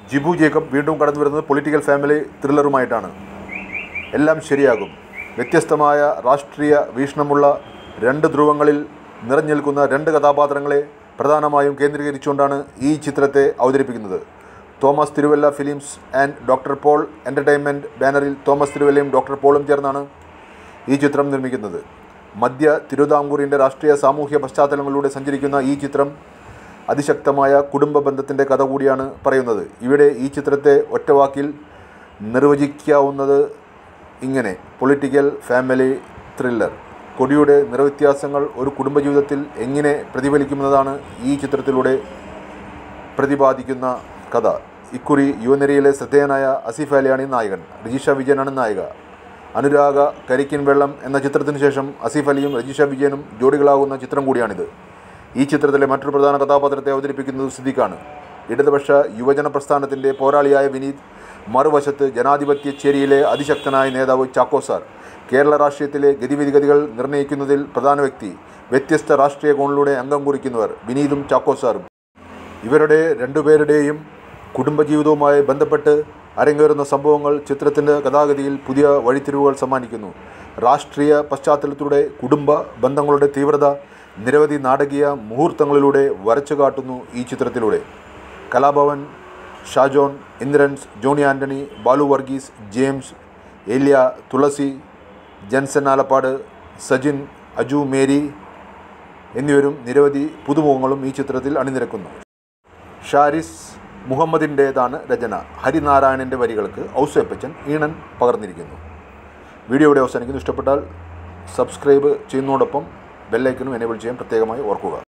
Jibu Jacob വീണ്ടും കടന്നു വരുന്നത് പൊളിറ്റിക്കൽ ഫാമിലി ത്രില്ലറുമായിട്ടാണ്. എല്ലാം ശരിയാകും. വ്യത്യസ്തമായ രാഷ്ട്രീയ വീക്ഷണമുള്ള രണ്ട് ധ്രുവങ്ങളിൽ നിറഞ്ഞു നിൽക്കുന്ന രണ്ട് കഥാപാത്രങ്ങളെ പ്രധാനമായും കേന്ദ്രീകരിച്ചുകൊണ്ടാണ് ഈ ചിത്രത്തെ അവതരിപ്പിക്കുന്നത്. Thomas Thiruvalla films and doctor Paul entertainment ബാനറിൽ തോമസ് തിരുവല്ലയും ഡോക്ടർ പോളും ചേർന്നാണ് ഈ ചിത്രം നിർമ്മിക്കുന്നത്. മധ്യ തിരുവിതാംകൂറിൻ്റെ രാഷ്ട്രീയ സാമൂഹ്യ പശ്ചാത്തലങ്ങളിലൂടെ സഞ്ചരിക്കുന്ന ഈ ചിത്രം അതിശക്തമായ കുടുംബ ബന്ധത്തിൻ്റെ കഥ കൂടിയാണ് പറയുന്നത്. ഇവിടെ ഈ ചിത്രത്തെ ഒറ്റവാക്കിൽ നിർവചിക്കാവുന്നത് ഇങ്ങനെ: പൊളിറ്റിക്കൽ ഫാമിലി ത്രില്ലർ. കൊടിയുടെ നിറവ്യത്യാസങ്ങൾ ഒരു കുടുംബജീവിതത്തിൽ എങ്ങനെ പ്രതിഫലിക്കുമെന്നതാണ് ഈ ചിത്രത്തിലൂടെ പ്രതിപാദിക്കുന്ന കഥ. ഇക്കുറി യുവനിരയിലെ ശ്രദ്ധേയനായ അസിഫ് അലിയാണ് നായകൻ. രജിഷ വിജയനാണ് നായിക. അനുരാഗ കരിക്കിൻ വെള്ളം എന്ന ചിത്രത്തിന് ശേഷം അസിഫ് അലിയും രജിഷ വിജയനും ജോഡികളാകുന്ന ചിത്രം കൂടിയാണിത്. ഈ ചിത്രത്തിലെ മറ്റൊരു പ്രധാന കഥാപാത്രത്തെ അവതരിപ്പിക്കുന്നത് സിദ്ദിഖാണ്. ഇടതുപക്ഷ യുവജന പ്രസ്ഥാനത്തിൻ്റെ പോരാളിയായ വിനീത്, മറുവശത്ത് ജനാധിപത്യ ചേരിയിലെ അതിശക്തനായ നേതാവ് ചാക്കോ സാർ. കേരള രാഷ്ട്രീയത്തിലെ ഗതിവിധികൾ നിർണ്ണയിക്കുന്നതിൽ പ്രധാന വ്യക്തി. വ്യത്യസ്ത രാഷ്ട്രീയ കോണിലൂടെ അംഗം കുറിക്കുന്നവർ വിനീതും ചാക്കോ സാറും. ഇവരുടെ രണ്ടുപേരുടെയും കുടുംബജീവിതവുമായി ബന്ധപ്പെട്ട് അരങ്ങേറുന്ന സംഭവങ്ങൾ ചിത്രത്തിൻ്റെ കഥാഗതിയിൽ പുതിയ വഴിത്തിരിവുകൾ സമ്മാനിക്കുന്നു. രാഷ്ട്രീയ പശ്ചാത്തലത്തിലൂടെ കുടുംബ ബന്ധങ്ങളുടെ തീവ്രത നിരവധി നാടകീയ മുഹൂർത്തങ്ങളിലൂടെ വരച്ചു കാട്ടുന്നു ഈ ചിത്രത്തിലൂടെ. കലാഭവൻ, ഷാജോൺ, ഇന്ദ്രൻസ്, ജോണി ആൻ്റണി, ബാലു വർഗീസ്, ജെയിംസ്, ഏലിയ, തുളസി, ജൻസൻ ആലപ്പാട്, സജിൻ, അജു, മേരി എന്നിവരും നിരവധി പുതുമുഖങ്ങളും ഈ ചിത്രത്തിൽ അണിനിരക്കുന്നു. ഷാരിസ് മുഹമ്മദിൻ്റേതാണ് രചന. ഹരിനാരായണൻ്റെ വരികൾക്ക് ഔസേപ്പച്ചൻ ഈണൻ പകർന്നിരിക്കുന്നു. വീഡിയോ ഇവിടെ അവസാനിക്കുന്നു. ഇഷ്ടപ്പെട്ടാൽ സബ്സ്ക്രൈബ് ചെയ്യുന്നതോടൊപ്പം ബെല്ലൈക്കനും എനേബിൾ ചെയ്യാൻ പ്രത്യേകമായി ഓർക്കുക.